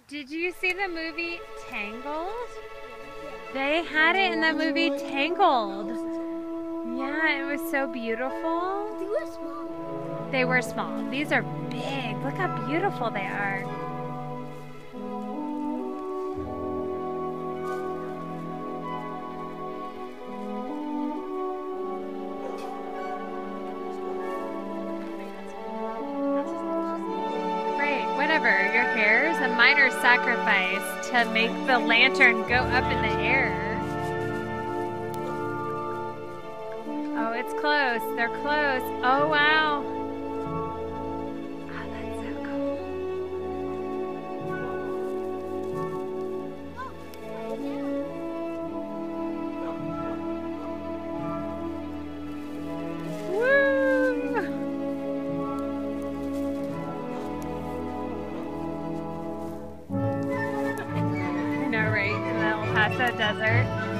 Did you see the movie Tangled? They had it in the movie Tangled. Yeah, it was so beautiful. They were small. They were small. These are big. Look how beautiful they are. Great, whatever. Your hairs and mine are sacrificed to make the lantern go up in the air. Oh, it's close. They're close. Oh, wow. Oh, that's so cool. Woo! I know, right? In the El Paso desert.